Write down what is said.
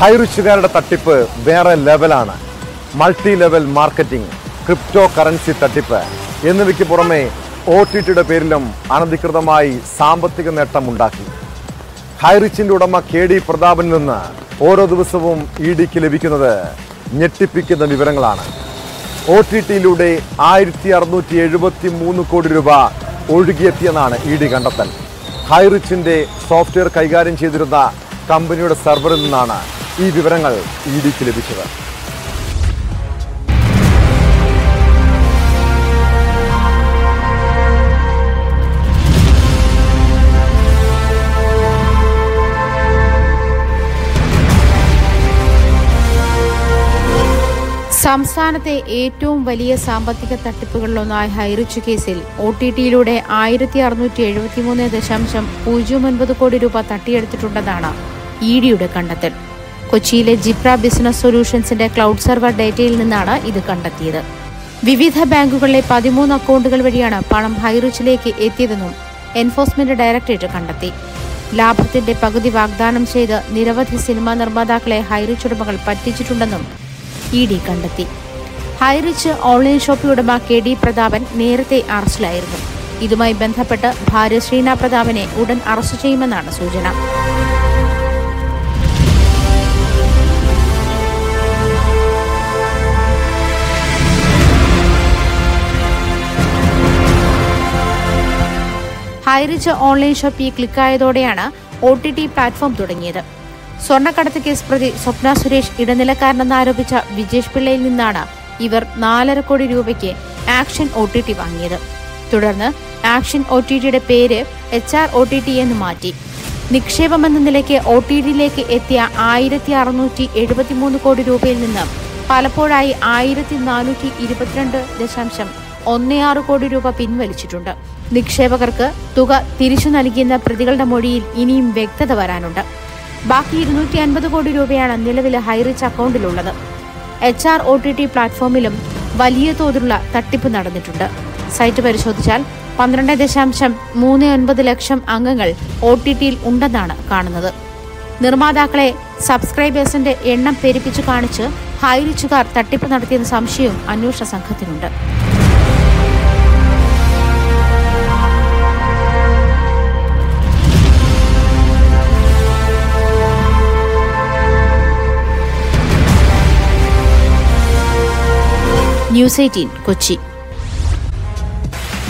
ഹൈറിച്ചുകാരുടെ തട്ടിപ്പ് വേറെ ലെവലാണ്. Multi level marketing, crypto currency തട്ടിപ്പ് എന്നിവയ്ക്ക് പുറമെ OTTയുടെ പേരിലും അനധികൃതമായി സാമ്പത്തിക നേട്ടം ഉണ്ടാക്കി. ഹൈറിച്ചിന്റെ ഉടമ KD പ്രതാപനിൽ നിന്ന് ഓരോ ദിവസവും EDക്ക് ലഭിക്കുന്നത് ഞെട്ടിപ്പിക്കുന്ന വിവരങ്ങളാണ്. OTTയിലൂടെ 1673 കോടി രൂപ ഒഴുകിയെത്തിയെന്നാണ് ED കണ്ടെത്തൽ. ഹൈറിച്ചിന്റെ സോഫ്റ്റ്വെയർ കൈകാര്യം ചെയ്തിരുന്ന കമ്പനിയുടെ സെർവറിൽ നിന്നാണ് ഈ വിവരങ്ങൾ EDക്ക് ലഭിച്ചത്. സംസ്ഥാനത്തെ ഏറ്റവും വലിയ സാമ്പത്തിക തട്ടിപ്പുകളിലൊന്നായ ഹൈറിച്ച് കേസിൽ OTTയിലൂടെ 1673.09 കോടി രൂപ തട്ടിയെടുത്തിട്ടുണ്ടെന്നാണ് EDയുടെ കണ്ടെത്തൽ. കൊച്ചിയിലെ ജിപ്ര ബിസിനസ് സൊല്യൂഷൻസിന്റെ ക്ലൗഡ് സെർവർ ഡേറ്റയിൽ നിന്നാണ് ഇത് കണ്ടെത്തിയത്. വിവിധ ബാങ്കുകളിലെ 13 അക്കൗണ്ടുകൾ വഴിയാണ് പണം ഹൈറിച്ചിലേക്ക് എത്തിയതെന്നും എൻഫോഴ്സ്മെന്റ് ഡയറക്ടറേറ്റ് കണ്ടെത്തി. ലാഭത്തിന്റെ പകുതി വാഗ്ദാനം ചെയ്ത് നിരവധി സിനിമാ നിർമ്മാതാക്കളെ ഹൈറിച്ച് ഉടമകൾ പറ്റിച്ചിട്ടുണ്ടെന്നും ED കണ്ടെത്തി. ഹൈറിച്ച് ഓൺലൈൻ ഷോപ്പ് ഉടമ KD പ്രതാപൻ നേരത്തെ അറസ്റ്റിലായിരുന്നു. ഇതുമായി ബന്ധപ്പെട്ട് ഭാര്യ ശ്രീന പ്രതാപനെ ഉടൻ അറസ്റ്റ് ചെയ്യുമെന്നാണ് സൂചന. ഹൈറിച്ച് ഓൺലൈൻ ഷോപ്പിൽ ക്ലിക്കായതോടെയാണ് OTT പ്ലാറ്റ്ഫോം തുടങ്ങിയത്. സ്വർണ്ണക്കടത്ത് കേസ് പ്രതി സ്വപ്ന സുരേഷ് ഇടനിലക്കാരനെന്നാരോപിച്ച വിജേഷ് പിള്ളയിൽ നിന്നാണ് ഇവർ 4.5 കോടി രൂപയ്ക്ക് ആക്ഷൻ OTT വാങ്ങിയത്. തുടർന്ന് ആക്ഷൻ OTTയുടെ പേര് HR OTT എന്ന് മാറ്റി. നിക്ഷേപമെന്ന നിലയ്ക്ക് OTTയിലേക്ക് എത്തിയ 1673 കോടി രൂപയിൽ നിന്ന് പലപ്പോഴായി 1422.16 കോടി രൂപ പിൻവലിച്ചിട്ടുണ്ട്. നിക്ഷേപകർക്ക് തുക തിരിച്ചു നൽകിയെന്ന പ്രതികളുടെ മൊഴിയിൽ ഇനിയും വ്യക്തത വരാനുണ്ട്. ബാക്കി 250 കോടി രൂപയാണ് നിലവിലെ ഹൈറിച്ച് അക്കൗണ്ടിലുള്ളത്. HR OTT പ്ലാറ്റ്ഫോമിലും വലിയ തോതിലുള്ള തട്ടിപ്പ് നടന്നിട്ടുണ്ട്. സൈറ്റ് പരിശോധിച്ചാൽ 12.39 ലക്ഷം അംഗങ്ങൾ OTTയിൽ ഉണ്ടെന്നാണ് കാണുന്നത്. നിർമ്മാതാക്കളെ സബ്സ്ക്രൈബേഴ്സിന്റെ എണ്ണം പെരുപ്പിച്ചു കാണിച്ച് ഹൈറിച്ചുകാർ തട്ടിപ്പ് നടത്തിയെന്ന സംശയവും അന്വേഷണ സംഘത്തിനുണ്ട്. News 18 കൊച്ചി.